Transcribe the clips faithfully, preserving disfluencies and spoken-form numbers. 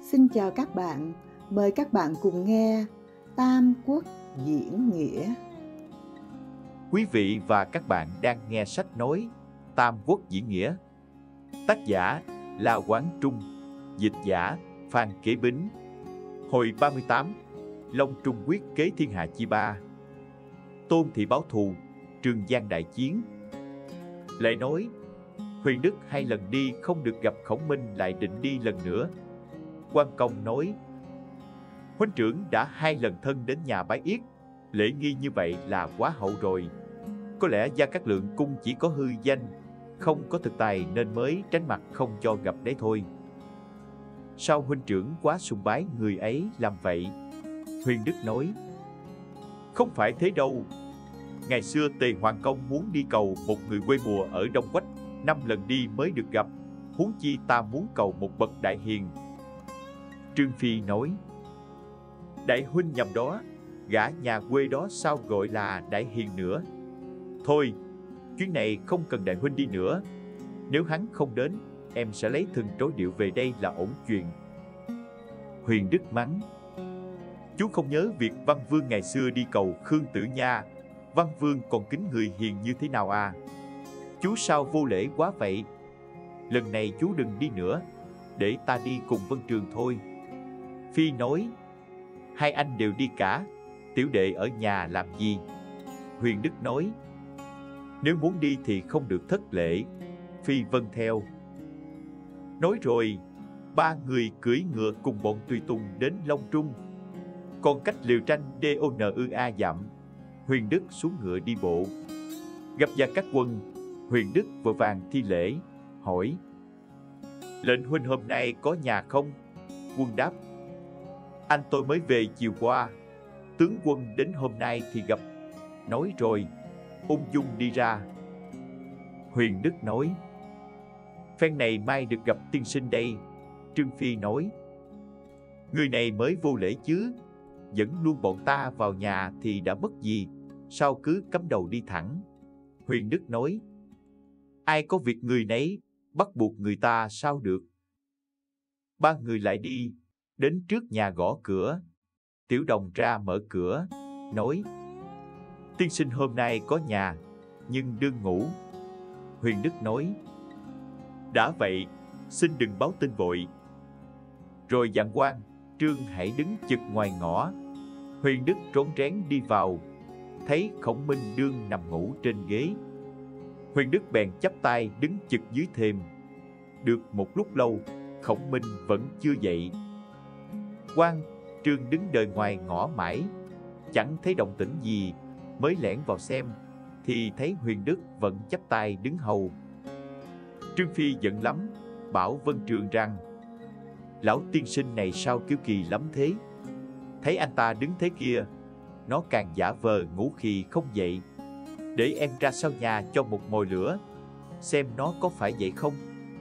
Xin chào các bạn, mời các bạn cùng nghe Tam Quốc diễn nghĩa. Quý vị và các bạn đang nghe sách nói Tam Quốc diễn nghĩa. Tác giả La Quán Trung, dịch giả Phan Kế Bính. Hồi ba mươi tám, Long Trung quyết kế thiên hạ chi ba. Tôn thị báo thù, Trường Giang đại chiến. Lại nói, Huyền Đức hai lần đi không được gặp Khổng Minh, lại định đi lần nữa. Quan Công nói: huynh trưởng đã hai lần thân đến nhà bái yết, lễ nghi như vậy là quá hậu rồi. Có lẽ Gia Cát Lượng cung chỉ có hư danh, không có thực tài nên mới tránh mặt không cho gặp đấy thôi. Sao huynh trưởng quá sùng bái người ấy làm vậy? Huyền Đức nói: không phải thế đâu. Ngày xưa Tề Hoàng Công muốn đi cầu một người quê mùa ở Đông Quách, năm lần đi mới được gặp, huống chi ta muốn cầu một bậc đại hiền. Trương Phi nói: đại huynh nhầm đó, gã nhà quê đó sao gọi là đại hiền nữa. Thôi, chuyến này không cần đại huynh đi nữa. Nếu hắn không đến, em sẽ lấy thân trối điệu về đây là ổn chuyện. Huyền Đức mắng: chú không nhớ việc Văn Vương ngày xưa đi cầu Khương Tử Nha, Văn Vương còn kính người hiền như thế nào à? Chú sao vô lễ quá vậy? Lần này chú đừng đi nữa, để ta đi cùng Vân Trường thôi. Phi nói: hai anh đều đi cả, tiểu đệ ở nhà làm gì? Huyền Đức nói: nếu muốn đi thì không được thất lễ. Phi vâng theo. Nói rồi, ba người cưỡi ngựa cùng bọn tùy tùng đến Long Trung. Còn cách Liều Tranh đê o en ư a dặm, Huyền Đức xuống ngựa đi bộ. Gặp Gia Cát Quân, Huyền Đức vội vàng thi lễ, hỏi: lệnh huynh hôm nay có nhà không? Quân đáp: anh tôi mới về chiều qua, tướng quân đến hôm nay thì gặp. Nói rồi, ung dung đi ra. Huyền Đức nói: phen này mai được gặp tiên sinh đây. Trương Phi nói: người này mới vô lễ chứ, dẫn luôn bọn ta vào nhà thì đã mất gì, sao cứ cắm đầu đi thẳng? Huyền Đức nói: ai có việc người nấy, bắt buộc người ta sao được. Ba người lại đi, đến trước nhà gõ cửa. Tiểu Đồng ra mở cửa, nói: tiên sinh hôm nay có nhà, nhưng đương ngủ. Huyền Đức nói: đã vậy, xin đừng báo tin vội. Rồi dặn quan Trương hãy đứng chực ngoài ngõ. Huyền Đức rón rén đi vào, thấy Khổng Minh đương nằm ngủ trên ghế. Huyền Đức bèn chắp tay đứng chực dưới thềm. Được một lúc lâu, Khổng Minh vẫn chưa dậy. Quan Trương đứng đợi ngoài ngõ mãi, chẳng thấy động tĩnh gì, mới lẻn vào xem, thì thấy Huyền Đức vẫn chắp tay đứng hầu. Trương Phi giận lắm, bảo Vân Trường rằng: lão tiên sinh này sao kiêu kỳ lắm thế? Thấy anh ta đứng thế kia, nó càng giả vờ ngủ khi không dậy. Để em ra sau nhà cho một mồi lửa, xem nó có phải vậy không.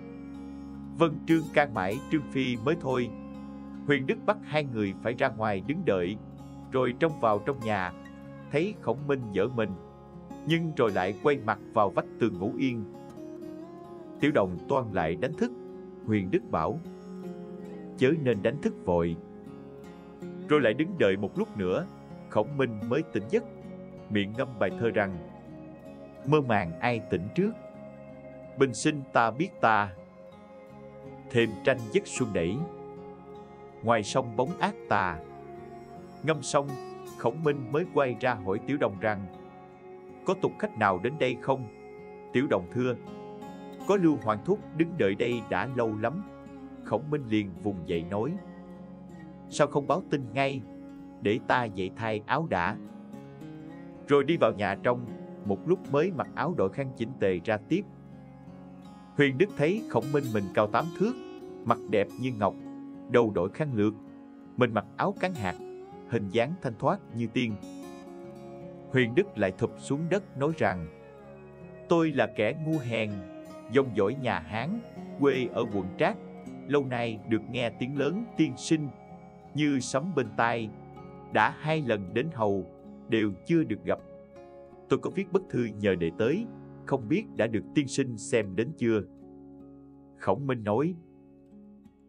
Vân Trương can mãi Trương Phi mới thôi. Huyền Đức bắt hai người phải ra ngoài đứng đợi, rồi trông vào trong nhà, thấy Khổng Minh giở mình, nhưng rồi lại quay mặt vào vách tường ngủ yên. Tiểu Đồng toan lại đánh thức, Huyền Đức bảo: chớ nên đánh thức vội. Rồi lại đứng đợi một lúc nữa, Khổng Minh mới tỉnh giấc, miệng ngâm bài thơ rằng: mơ màng ai tỉnh trước, bình sinh ta biết ta, thêm tranh giấc xuân đẩy, ngoài sông bóng ác tà. Ngâm xong, Khổng Minh mới quay ra hỏi Tiểu Đồng rằng: có tục khách nào đến đây không? Tiểu Đồng thưa: có Lưu Hoàng Thúc đứng đợi đây đã lâu lắm. Khổng Minh liền vùng dậy nói: sao không báo tin ngay, để ta dậy thay áo đã. Rồi đi vào nhà trong, một lúc mới mặc áo đội khăn chỉnh tề ra tiếp. Huyền Đức thấy Khổng Minh mình cao tám thước, mặt đẹp như ngọc, đầu đội khăn lược, mình mặc áo cán hạt, hình dáng thanh thoát như tiên. Huyền Đức lại thụp xuống đất nói rằng: tôi là kẻ ngu hèn, dòng dõi nhà Hán, quê ở quận Trác, lâu nay được nghe tiếng lớn tiên sinh như sấm bên tai, đã hai lần đến hầu, đều chưa được gặp. Tôi có viết bức thư nhờ đệ tới, không biết đã được tiên sinh xem đến chưa. Khổng Minh nói: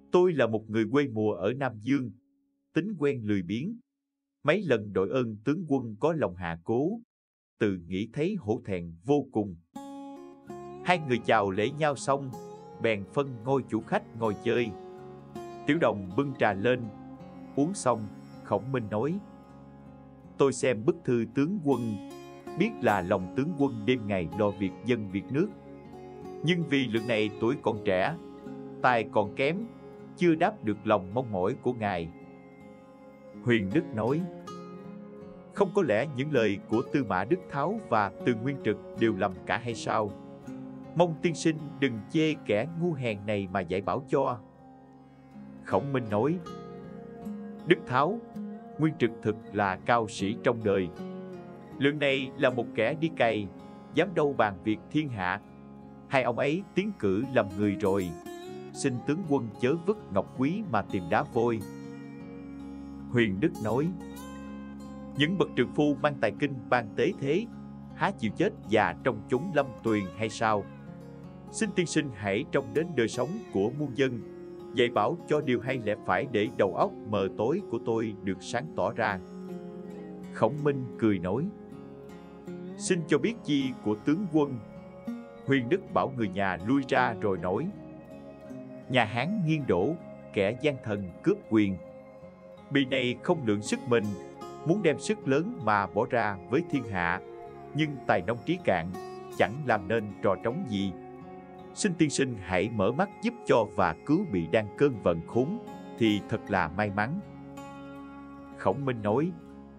Tôi là một người quê mùa ở Nam Dương, tính quen lười biếng. Mấy lần đội ơn tướng quân có lòng hạ cố, tự nghĩ thấy hổ thẹn vô cùng. Hai người chào lễ nhau xong, bèn phân ngôi chủ khách ngồi chơi. Tiểu Đồng bưng trà lên, uống xong, Khổng Minh nói: tôi xem bức thư tướng quân, biết là lòng tướng quân đêm ngày lo việc dân việc nước. Nhưng vì lượng này tuổi còn trẻ, tài còn kém, chưa đáp được lòng mong mỏi của ngài. Huyền Đức nói: không có lẽ những lời của Tư Mã Đức Tháo và Từ Nguyên Trực đều lầm cả hay sao? Mong tiên sinh đừng chê kẻ ngu hèn này mà dạy bảo cho. Khổng Minh nói: Đức Tháo, Nguyên Trực thực là cao sĩ trong đời. Lượng này là một kẻ đi cày, dám đâu bàn việc thiên hạ. Hai ông ấy tiến cử làm người rồi, xin tướng quân chớ vứt ngọc quý mà tìm đá vôi. Huyền Đức nói: những bậc trượng phu mang tài kinh ban tế thế, há chịu chết già trong chốn lâm tuyền hay sao? Xin tiên sinh hãy trông đến đời sống của muôn dân, dạy bảo cho điều hay lẽ phải để đầu óc mờ tối của tôi được sáng tỏ ra. Khổng Minh cười nói: xin cho biết chi của tướng quân. Huyền Đức bảo người nhà lui ra rồi nói: nhà Hán nghiêng đổ, kẻ gian thần cướp quyền. Bì này không lượng sức mình, muốn đem sức lớn mà bỏ ra với thiên hạ, nhưng tài nông trí cạn, chẳng làm nên trò trống gì. Xin tiên sinh hãy mở mắt giúp cho và cứu bị đang cơn vận khốn, thì thật là may mắn. Khổng Minh nói: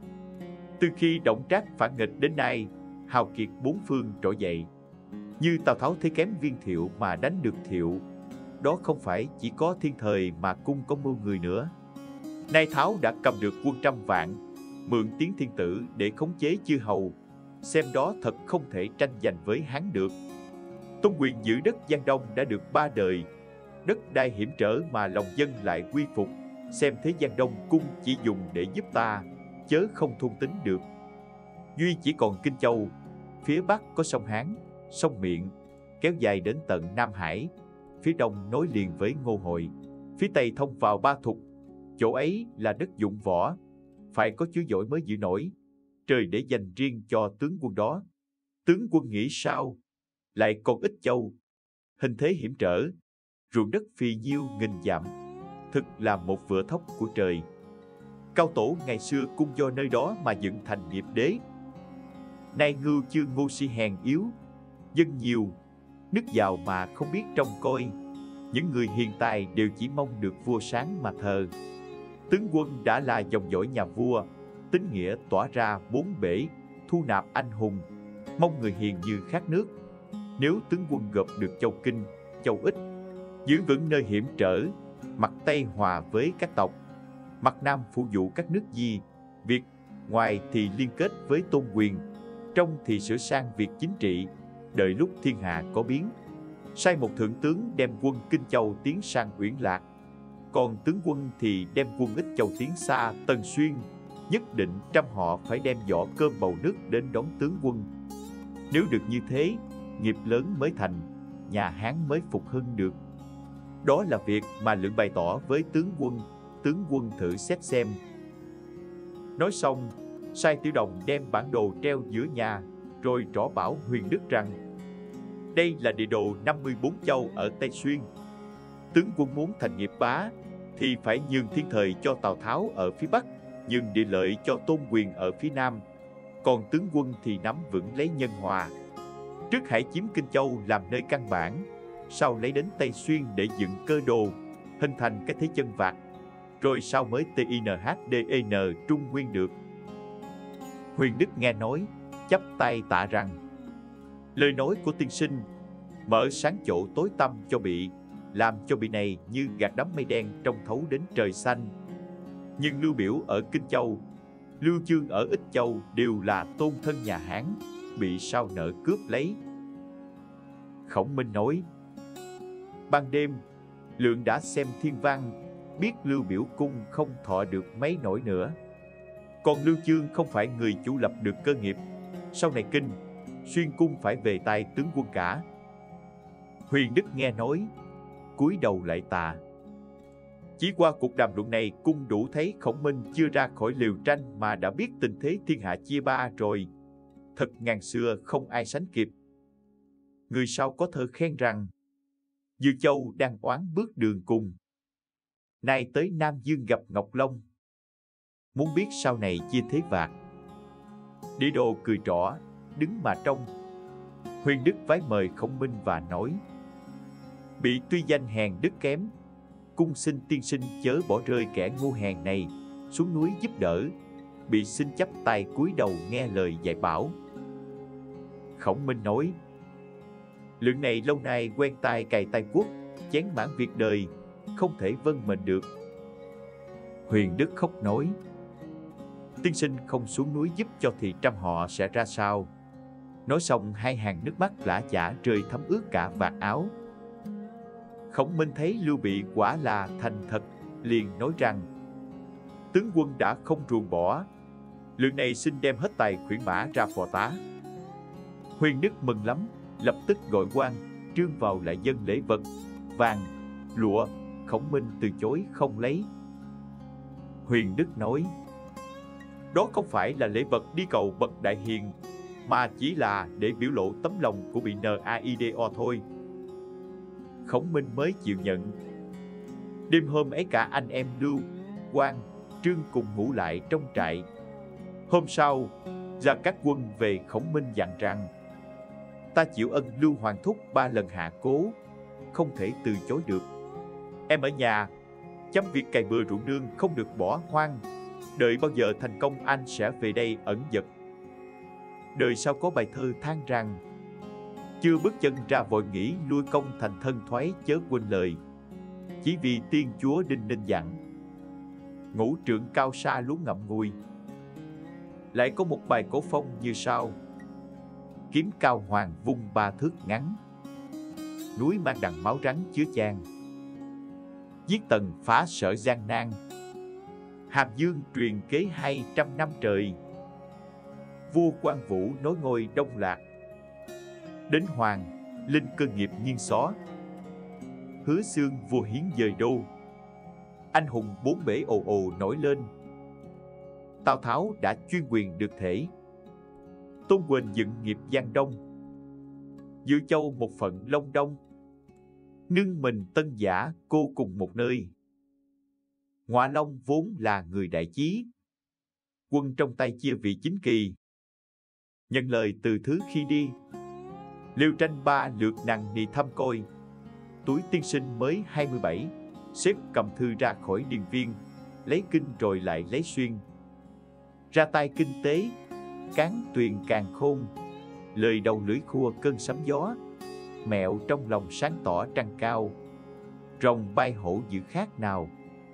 từ khi Đổng Trác phản nghịch đến nay, hào kiệt bốn phương trỗi dậy. Như Tào Tháo thấy kém Viên Thiệu mà đánh được Thiệu, đó không phải chỉ có thiên thời mà cung có mưu người nữa. Nay Tháo đã cầm được quân trăm vạn, mượn tiếng thiên tử để khống chế chư hầu, xem đó thật không thể tranh giành với hắn được. Tôn quyền giữ đất Giang Đông đã được ba đời, đất đai hiểm trở mà lòng dân lại quy phục, xem thế Giang Đông cung chỉ dùng để giúp ta, chớ không thôn tính được. Duy chỉ còn Kinh Châu, phía bắc có sông Hán, sông Miện, kéo dài đến tận Nam Hải, phía đông nối liền với Ngô Hội, phía tây thông vào Ba Thục. Chỗ ấy là đất dụng võ, phải có chứa giỏi mới giữ nổi, trời để dành riêng cho tướng quân đó. Tướng quân nghĩ sao? Lại còn ít châu, hình thế hiểm trở, ruộng đất phì nhiêu nghìn dặm, thực là một vựa thóc của trời. Cao tổ ngày xưa cung do nơi đó mà dựng thành nghiệp đế. Nay ngưu chưa ngu si hèn yếu, dân nhiều, nước giàu mà không biết trông coi. Những người hiền tài đều chỉ mong được vua sáng mà thờ. Tướng quân đã là dòng dõi nhà vua, tín nghĩa tỏa ra bốn bể, thu nạp anh hùng, mong người hiền như khát nước. Nếu tướng quân gộp được châu Kinh, châu Ích, giữ vững nơi hiểm trở, mặt Tây hòa với các tộc, mặt Nam phụ vụ các nước Di, Việt, ngoài thì liên kết với Tôn quyền, trong thì sửa sang việc chính trị, đợi lúc thiên hạ có biến. Sai một thượng tướng đem quân Kinh Châu tiến sang Uyển Lạc, còn tướng quân thì đem quân Ích Châu tiến xa Tân Xuyên, nhất định trăm họ phải đem giỏ cơm bầu nước đến đón tướng quân. Nếu được như thế, nghiệp lớn mới thành, nhà Hán mới phục hưng được. Đó là việc mà Lượng bày tỏ với tướng quân, tướng quân thử xét xem. Nói xong, sai Tiểu Đồng đem bản đồ treo giữa nhà, rồi trỏ bảo Huyền Đức rằng: đây là địa đồ năm mươi bốn châu ở Tây Xuyên. Tướng quân muốn thành nghiệp bá, thì phải nhường thiên thời cho Tào Tháo ở phía Bắc, nhường địa lợi cho Tôn quyền ở phía Nam. Còn tướng quân thì nắm vững lấy nhân hòa. Trước hãy chiếm Kinh Châu làm nơi căn bản, sau lấy đến Tây Xuyên để dựng cơ đồ, hình thành cái thế chân vạc, rồi sau mới tê i en hát đê en Trung Nguyên được. Huyền Đức nghe nói, chắp tay tạ rằng: lời nói của tiên sinh mở sáng chỗ tối tăm cho bị, làm cho bị này như gạt đám mây đen trông thấu đến trời xanh. Nhưng Lưu Biểu ở Kinh Châu, Lưu Chương ở Ích Châu đều là tôn thân nhà Hán, bị sao nỡ cướp lấy. Khổng Minh nói: ban đêm, Lượng đã xem thiên văn, biết Lưu Biểu cung không thọ được mấy nổi nữa. Còn Lưu Chương không phải người chủ lập được cơ nghiệp, sau này Kinh, Xuyên cung phải về tay tướng quân cả. Huyền Đức nghe nói, cúi đầu lại tạ. Chỉ qua cuộc đàm luận này cũng đủ thấy Khổng Minh chưa ra khỏi liều tranh mà đã biết tình thế thiên hạ chia ba rồi. Thật ngàn xưa không ai sánh kịp. Người sau có thơ khen rằng: Dư Châu đang oán bước đường cùng, nay tới Nam Dương gặp Ngọc Long. Muốn biết sau này chia thế vạc. Đế đô cười trỏ, đứng mà trông. Huyền Đức vái mời Khổng Minh và nói: Bị tuy danh hèn đức kém, cung xin tiên sinh chớ bỏ rơi kẻ ngu hèn này xuống núi giúp đỡ. Bị xin chắp tay cúi đầu nghe lời dạy bảo. Khổng Minh nói: Lượng này lâu nay quen tay cày tay quốc, chén mãn việc đời, không thể vâng mệnh được. Huyền Đức khóc nói: Tiên sinh không xuống núi giúp cho thì trăm họ sẽ ra sao? Nói xong hai hàng nước mắt lã chả rơi thấm ướt cả vạt áo. Khổng Minh thấy Lưu Bị quả là thành thật, liền nói rằng: Tướng quân đã không ruồng bỏ, lượng này xin đem hết tài khuyển mã ra phò tá. Huyền Đức mừng lắm, lập tức gọi quan trương vào lại dâng lễ vật, vàng, lụa. Khổng Minh từ chối không lấy. Huyền Đức nói: Đó không phải là lễ vật đi cầu bậc đại hiền, mà chỉ là để biểu lộ tấm lòng của bị Naido thôi. Khổng Minh mới chịu nhận. Đêm hôm ấy cả anh em Lưu, Quan, Trương cùng ngủ lại trong trại. Hôm sau, Gia Cát Quân về Khổng Minh dặn rằng: Ta chịu ân Lưu Hoàng thúc ba lần hạ cố, không thể từ chối được. Em ở nhà, chăm việc cày bừa ruộng nương không được bỏ hoang. Đợi bao giờ thành công anh sẽ về đây ẩn dật. Đời sau có bài thơ than rằng: Chưa bước chân ra vội nghĩ lui công thành thân thoái chớ quên lời. Chỉ vì tiên chúa Đinh Ninh dặn, ngũ trượng cao xa lú ngậm ngùi. Lại có một bài cổ phong như sau: Kiếm cao hoàng vung ba thước ngắn, núi mang đằng máu rắn chứa chan. Giết Tần phá sở gian nan, Hàm Dương truyền kế hai trăm năm trời. Vua Quan Vũ nối ngôi Đông Lạc, đến Hoàng, linh cơ nghiệp nghiêng xó. Hứa Xương vua hiến dời đô, anh hùng bốn bể ồ ồ nổi lên. Tào Tháo đã chuyên quyền được thể, Tôn Quỳnh dựng nghiệp Giang Đông. Dư Châu một phận Long Đông, nương mình Tân Giả cô cùng một nơi. Ngoại Long vốn là người đại chí, quân trong tay chia vị chính kỳ. Nhận lời từ thứ khi đi, Liêu Tranh ba lượt nàng nì thăm coi. Túi tiên sinh mới hai mươi bảy, xếp cầm thư ra khỏi điền viên, lấy kinh rồi lại lấy xuyên. Ra tay kinh tế, cán tuyền càng khôn, lời đầu lưỡi khua cơn sấm gió. Mẹo trong lòng sáng tỏ trăng cao, rồng bay hổ dữ khác nào.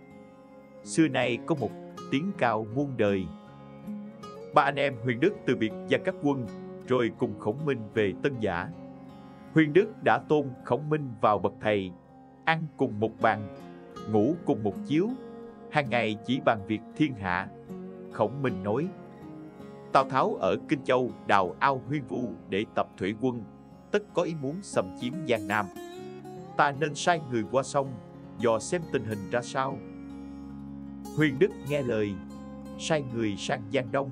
Xưa nay có một tiếng cao muôn đời. Ba anh em Huyền Đức từ biệt Gia Cát Quân, rồi cùng Khổng Minh về Tân Giả. Huyền Đức đã tôn Khổng Minh vào bậc thầy, ăn cùng một bàn, ngủ cùng một chiếu, hàng ngày chỉ bàn việc thiên hạ. Khổng Minh nói: Tào Tháo ở Kinh Châu đào ao Huyên Vu để tập thủy quân, tất có ý muốn xâm chiếm Giang Nam. Ta nên sai người qua sông, dò xem tình hình ra sao. Huyền Đức nghe lời, sai người sang Giang Đông.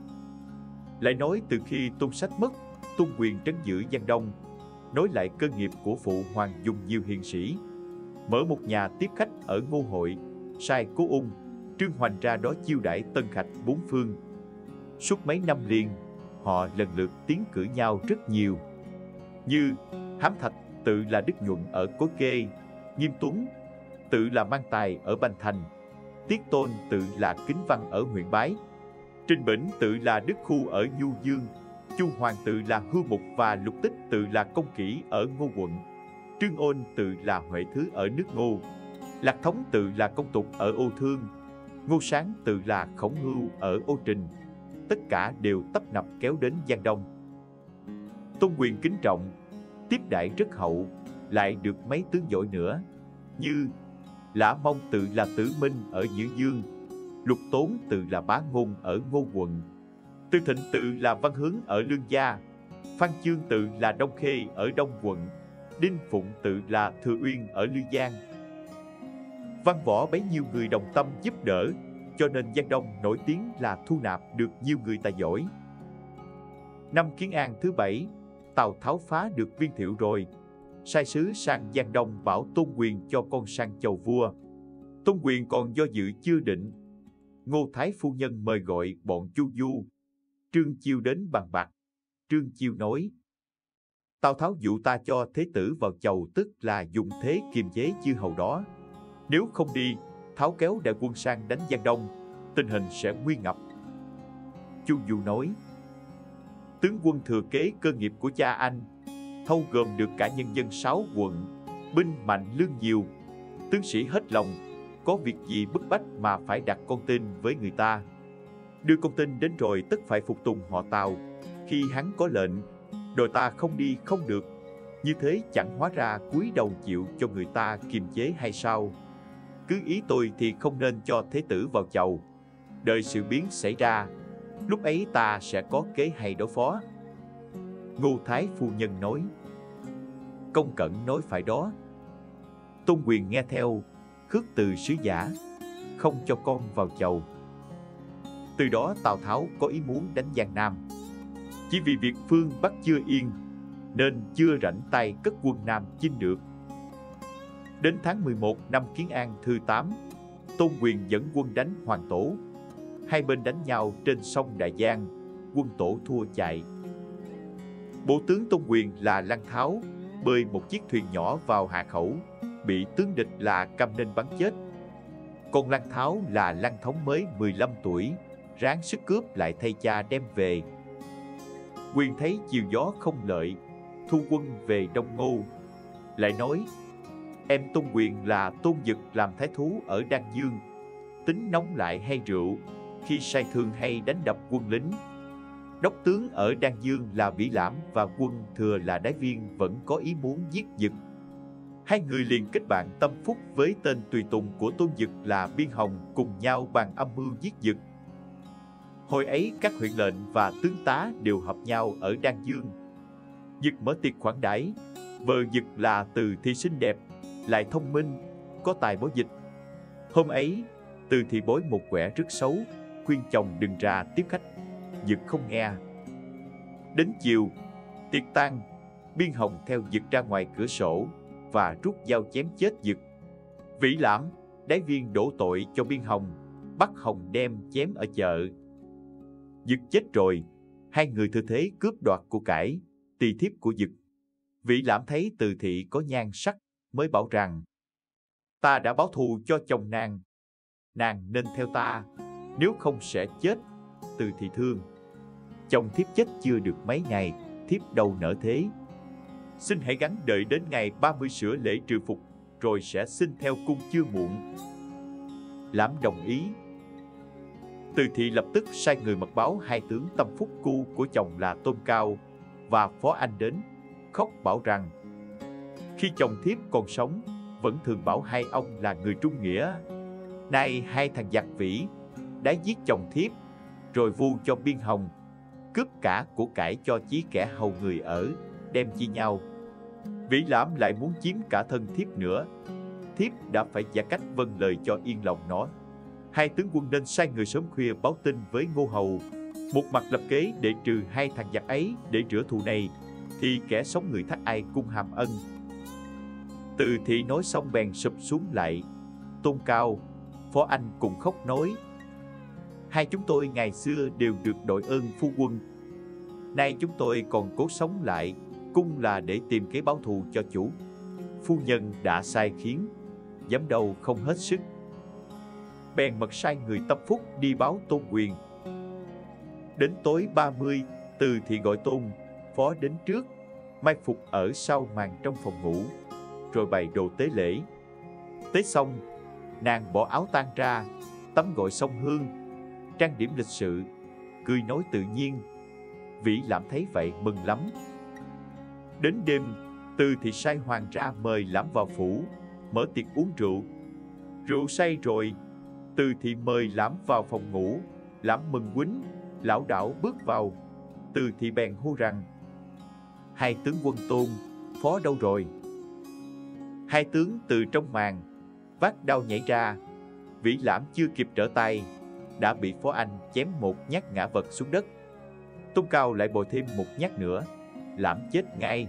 Lại nói từ khi Tôn Sách mất, Tôn Quyền trấn giữ Giang Đông, nối lại cơ nghiệp của phụ hoàng dùng nhiều hiền sĩ, mở một nhà tiếp khách ở Ngô Hội, sai Cố Ung, Trương Hoành ra đó chiêu đãi tân khách bốn phương. Suốt mấy năm liền, họ lần lượt tiến cử nhau rất nhiều, như Hám Thạch tự là Đức Nhuận ở Cối Kê, Nghiêm Tuấn tự là Mang Tài ở Bành Thành, Tiết Tôn tự là Kính Văn ở huyện Bái, Trình Bỉnh tự là Đức Khu ở Nhu Dương, Chu Hoàng tự là Hưu Mục và Lục Tích tự là Công Kỷ ở Ngô Quận, Trương Ôn tự là Huệ Thứ ở nước Ngô, Lạc Thống tự là Công Tục ở Ô Thương, Ngô Sáng tự là Khổng Hưu ở Ô Trình. Tất cả đều tấp nập kéo đến Giang Đông. Tôn Quyền kính trọng, tiếp đãi rất hậu, lại được mấy tướng giỏi nữa, như Lã Mông tự là Tử Minh ở Nhữ Dương, Lục Tốn tự là Bá Ngôn ở Ngô Quận, Tư Thịnh tự là Văn Hướng ở Lương Gia, Phan Chương tự là Đông Khê ở Đông Quận, Đinh Phụng tự là Thừa Uyên ở Lư Giang. Văn võ bấy nhiêu người đồng tâm giúp đỡ, cho nên Giang Đông nổi tiếng là thu nạp được nhiều người tài giỏi. Năm Kiến An thứ bảy, Tào Tháo phá được Viên Thiệu rồi, sai sứ sang Giang Đông bảo Tôn Quyền cho con sang chầu vua. Tôn Quyền còn do dự chưa định. Ngô Thái phu nhân mời gọi bọn Chu Du, Trương Chiêu đến bàn bạc. Trương Chiêu nói: Tào Tháo dụ ta cho thế tử vào chầu, tức là dùng thế kiềm chế chư hầu đó. Nếu không đi, Tháo kéo đại quân sang đánh Giang Đông, tình hình sẽ nguy ngập. Chu Du nói: Tướng quân thừa kế cơ nghiệp của cha anh, thâu gồm được cả nhân dân sáu quận, binh mạnh lương nhiều, tướng sĩ hết lòng, có việc gì bức bách mà phải đặt con tin với người ta. Đưa con tin đến rồi tất phải phục tùng họ Tào, khi hắn có lệnh, đội ta không đi không được. Như thế chẳng hóa ra cúi đầu chịu cho người ta kiềm chế hay sao? Cứ ý tôi thì không nên cho thế tử vào chầu. Đợi sự biến xảy ra, lúc ấy ta sẽ có kế hay đối phó. Ngô Thái phu nhân nói: Công cẩn nói phải đó. Tôn Quyền nghe theo, khước từ sứ giả, không cho con vào chầu. Từ đó Tào Tháo có ý muốn đánh Giang Nam. Chỉ vì việc phương Bắc chưa yên, nên chưa rảnh tay cất quân Nam chinh được. Đến tháng mười một năm Kiến An thứ tám, Tôn Quyền dẫn quân đánh Hoàng Tổ. Hai bên đánh nhau trên sông Đại Giang, quân Tổ thua chạy. Bộ tướng Tôn Quyền là Lăng Tháo bơi một chiếc thuyền nhỏ vào hạ khẩu, bị tướng địch là Cam Ninh bắn chết. Còn Lăng Tháo là Lăng Thống mới mười lăm tuổi, ráng sức cướp lại thay cha đem về. Quyền thấy chiều gió không lợi, thu quân về Đông Ngô. Lại nói: Em Tôn Quyền là Tôn Dực làm thái thú ở Đan Dương, tính nóng lại hay rượu, khi say thường hay đánh đập quân lính. Đốc tướng ở Đan Dương là Vĩ Lãm và quân thừa là Đái Viên vẫn có ý muốn giết Dực. Hai người liền kết bạn tâm phúc với tên tùy tùng của Tôn Dực là Biên Hồng, cùng nhau bàn âm mưu giết Dực. Hồi ấy các huyện lệnh và tướng tá đều hợp nhau ở Đan Dương. Dực mở tiệc khoản đãi. Vợ Dực là Từ Thị xinh đẹp, lại thông minh, có tài bói dịch. Hôm ấy, Từ Thị bói một quẻ rất xấu, khuyên chồng đừng ra tiếp khách. Dực không nghe. Đến chiều, tiệc tan, Biên Hồng theo Dực ra ngoài cửa sổ và rút dao chém chết Dực. Vĩ Lãm, Đái Viên đổ tội cho Biên Hồng, bắt Hồng đem chém ở chợ. Dực chết rồi, hai người thừa thế cướp đoạt của cải, tỳ thiếp của Dực. Vĩ Lãm thấy Từ Thị có nhan sắc, mới bảo rằng: Ta đã báo thù cho chồng nàng, nàng nên theo ta, nếu không sẽ chết. Từ Thị thương: Chồng thiếp chết chưa được mấy ngày, thiếp đâu nỡ thế. Xin hãy gắng đợi đến ngày ba mươi sửa lễ trừ phục, rồi sẽ xin theo cung chưa muộn. Lãm đồng ý. Từ Thị lập tức sai người mật báo hai tướng tâm phúc cu của chồng là Tôn Cao và Phó Anh đến, khóc bảo rằng: Khi chồng thiếp còn sống, vẫn thường bảo hai ông là người trung nghĩa. Nay hai thằng giặc vĩ đã giết chồng thiếp, rồi vu cho Biên Hồng, cướp cả của cải cho chí kẻ hầu người ở, đem chia nhau. Vĩ Lãm lại muốn chiếm cả thân thiếp nữa. Thiếp đã phải giả cách vâng lời cho yên lòng nó. Hai tướng quân nên sai người sớm khuya báo tin với Ngô Hầu, một mặt lập kế để trừ hai thằng giặc ấy để rửa thù này, thì kẻ sống người thác ai cung hàm ân. Từ Thị nói xong bèn sụp xuống lại. Tôn Cao, Phó Anh cùng khóc nói: Hai chúng tôi ngày xưa đều được đội ơn phu quân. Nay chúng tôi còn cố sống lại, cung là để tìm kế báo thù cho chủ. Phu nhân đã sai khiến, dám đâu không hết sức. Bèn mật sai người tâm phúc đi báo Tôn Quyền. Đến tối ba mươi, Từ Thị gọi Tôn, Phó đến trước, mai phục ở sau màn trong phòng ngủ, rồi bày đồ tế lễ. Tế xong, nàng bỏ áo tang ra, tắm gội sông hương, trang điểm lịch sự, cười nói tự nhiên. Vĩ Lãm thấy vậy mừng lắm. Đến đêm, Từ Thị sai hoàng ra mời Lãm vào phủ, mở tiệc uống rượu. Rượu say rồi, Từ Thị mời Lãm vào phòng ngủ. Lãm mừng quýnh, lảo đảo bước vào. Từ Thị bèn hô rằng: Hai tướng quân Tôn, Phó đâu rồi? Hai tướng từ trong màn vác đao nhảy ra. Vĩ Lãm chưa kịp trở tay, đã bị Phó Anh chém một nhát ngã vật xuống đất. Tôn Cao lại bồi thêm một nhát nữa, Lãm chết ngay.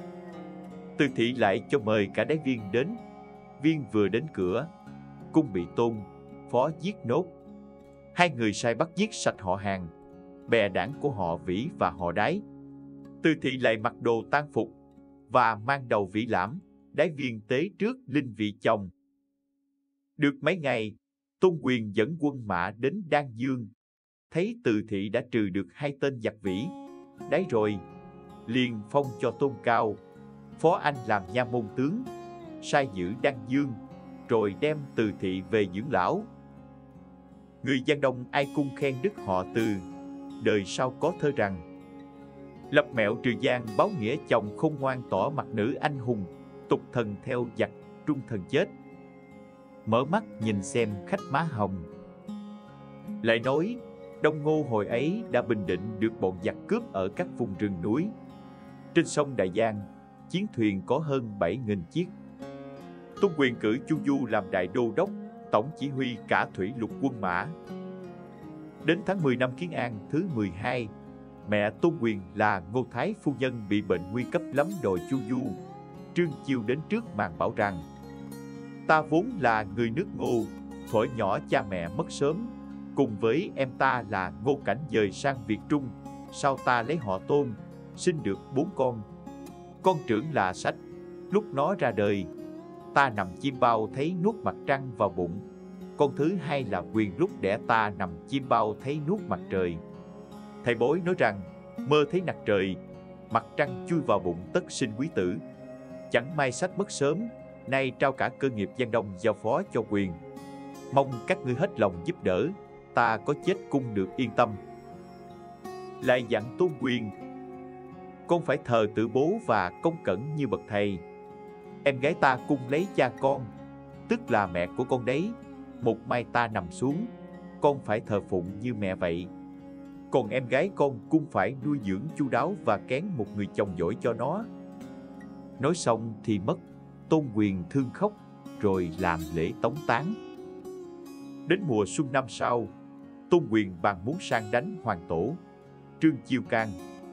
Từ Thị lại cho mời cả đái Viên đến. Viên vừa đến cửa, cung bị Tôn, Phó giết nốt. Hai người sai bắt giết sạch họ hàng, bè đảng của họ Vĩ và họ Đái. Từ Thị lại mặc đồ tang phục và mang đầu Vĩ Lãm, đái Viên tế trước linh vị chồng. Được mấy ngày, Tôn Quyền dẫn quân mã đến Đan Dương, thấy Từ Thị đã trừ được hai tên giặc Vĩ, Đái rồi, liền phong cho Tôn Cao, Phó Anh làm nha môn tướng, sai giữ Đan Dương, rồi đem Từ Thị về dưỡng lão. Người Giang Đông ai cung khen đức họ Từ, đời sau có thơ rằng: lập mẹo trừ gian báo nghĩa chồng không ngoan, tỏ mặt nữ anh hùng, tục thần theo giặc, trung thần chết. Mở mắt nhìn xem khách má hồng. Lại nói, Đông Ngô hồi ấy đã bình định được bọn giặc cướp ở các vùng rừng núi. Trên sông Đại Giang, chiến thuyền có hơn bảy nghìn chiếc. Tôn Quyền cử Chu Du làm đại đô đốc, tổng chỉ huy cả thủy lục quân mã. Đến tháng mười năm Kiến An thứ mười hai, mẹ Tôn Quyền là Ngô Thái phu nhân bị bệnh nguy cấp lắm, đòi Chu Du. Trương Chiêu đến trước màn bảo rằng: ta vốn là người nước Ngô, thuở nhỏ cha mẹ mất sớm, cùng với em ta là Ngô Cảnh dời sang Việt Trung, sau ta lấy họ Tôn, sinh được bốn con. Con trưởng là Sách, lúc nó ra đời, ta nằm chim bao thấy nuốt mặt trăng vào bụng. Con thứ hai là Quyền, lúc đẻ ta nằm chim bao thấy nuốt mặt trời. Thầy bói nói rằng mơ thấy mặt trời, mặt trăng chui vào bụng tất sinh quý tử. Chẳng may Sách mất sớm, nay trao cả cơ nghiệp Giang Đông giao phó cho Quyền. Mong các ngươi hết lòng giúp đỡ, ta có chết cung được yên tâm. Lại dặn Tôn Quyền: con phải thờ tự bố và công cẩn như bậc thầy. Em gái ta cung lấy cha con, tức là mẹ của con đấy. Một mai ta nằm xuống, con phải thờ phụng như mẹ vậy. Còn em gái con cũng phải nuôi dưỡng chu đáo và kén một người chồng giỏi cho nó. Nói xong thì mất. Tôn Quyền thương khóc, rồi làm lễ tống táng. Đến mùa xuân năm sau, Tôn Quyền bàn muốn sang đánh Hoàng Tổ. Trương Chiêu can: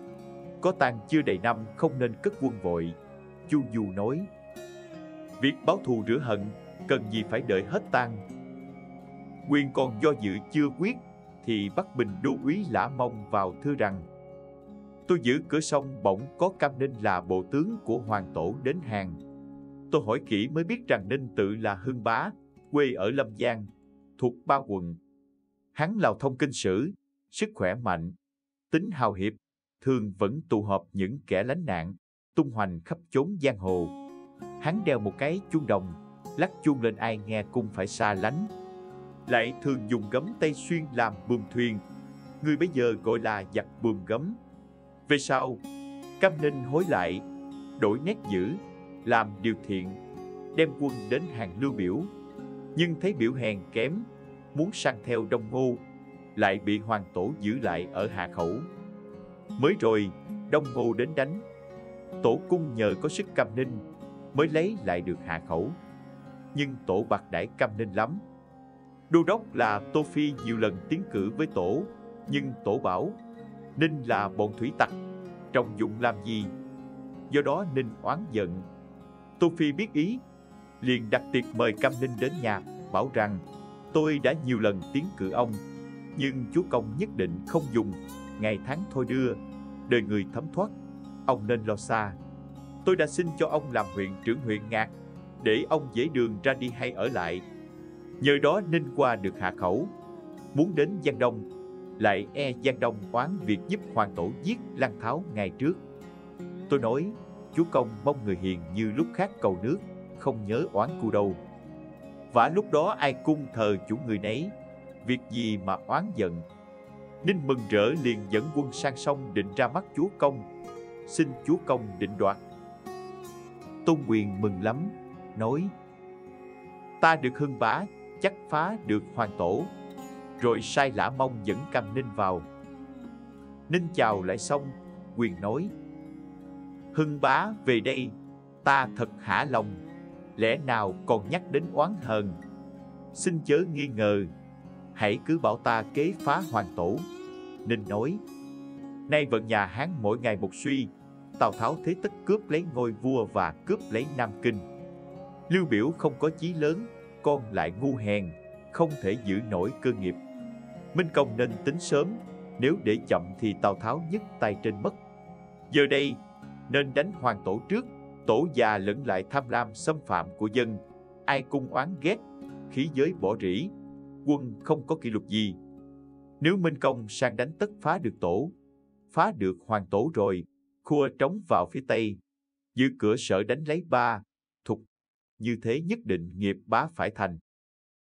có tang chưa đầy năm, không nên cất quân vội. Chu Du nói: việc báo thù rửa hận, cần gì phải đợi hết tang. Quyền còn do dự chưa quyết, thì Bắc Bình đô úy Lã Mông vào thưa rằng: tôi giữ cửa sông, bỗng có Cam Ninh là bộ tướng của Hoàng Tổ đến hàng. Tôi hỏi kỹ mới biết rằng Ninh tự là Hưng Bá, quê ở Lâm Giang, thuộc Ba Quận. Hắn lào thông kinh sử, sức khỏe mạnh, tính hào hiệp, thường vẫn tụ họp những kẻ lánh nạn, tung hoành khắp chốn giang hồ. Hắn đeo một cái chuông đồng, lắc chuông lên ai nghe cũng phải xa lánh. Lại thường dùng gấm Tây Xuyên làm buồm thuyền, người bây giờ gọi là giặc buồm gấm. Về sau, Cam Ninh hối lại, đổi nét dữ, làm điều thiện, đem quân đến hàng Lưu Biểu. Nhưng thấy Biểu hèn kém, muốn sang theo Đông Ngô, lại bị Hoàng Tổ giữ lại ở Hạ Khẩu. Mới rồi, Đông Ngô đến đánh, Tổ cung nhờ có sức Cam Ninh mới lấy lại được Hạ Khẩu. Nhưng Tổ bạc đãi Cam Ninh lắm. Đô đốc là Tô Phi nhiều lần tiến cử với Tổ, nhưng Tổ bảo Ninh là bọn thủy tặc, trọng dụng làm gì. Do đó Ninh oán giận. Tô Phi biết ý, liền đặt tiệc mời Cam Ninh đến nhà, bảo rằng: tôi đã nhiều lần tiến cử ông, nhưng chúa công nhất định không dùng, ngày tháng thôi đưa, đời người thấm thoát, ông nên lo xa. Tôi đã xin cho ông làm huyện trưởng huyện Ngạc, để ông dễ đường ra đi hay ở lại. Nhờ đó Ninh qua được Hạ Khẩu, muốn đến Giang Đông, lại e Giang Đông oán việc giúp Hoàng Tổ giết Lăng Tháo ngày trước. Tôi nói, chúa công mong người hiền như lúc khác cầu nước, không nhớ oán cu đâu. Vả lúc đó ai cung thờ chủ người nấy, việc gì mà oán giận. Ninh mừng rỡ liền dẫn quân sang sông định ra mắt chúa công, xin chúa công định đoạt. Tôn Quyền mừng lắm, nói: ta được Hưng Bá, chắc phá được Hoàng Tổ. Rồi sai Lã Mông dẫn Cam Ninh vào. Ninh chào lại xong, Quyền nói: Hưng Bá về đây, ta thật hả lòng. lẽ nào còn nhắc đến oán hờn? Xin chớ nghi ngờ, hãy cứ bảo ta kế phá hoàng tổ. Ninh nói, nay vận nhà Hán mỗi ngày một suy, Tào Tháo thế tất cướp lấy ngôi vua và cướp lấy Nam Kinh. Lưu Biểu không có chí lớn, con lại ngu hèn, không thể giữ nổi cơ nghiệp. Minh Công nên tính sớm, nếu để chậm thì Tào Tháo nhấc tay trên mất. Giờ đây, nên đánh hoàng tổ trước, tổ già lẫn lại tham lam xâm phạm của dân, ai cung oán ghét, khí giới bỏ rỉ, quân không có kỷ luật gì. Nếu Minh Công sang đánh tất phá được tổ, phá được hoàng tổ rồi, khua trống vào phía Tây, giữ cửa Sở đánh lấy Ba, Thục, như thế nhất định nghiệp bá phải thành.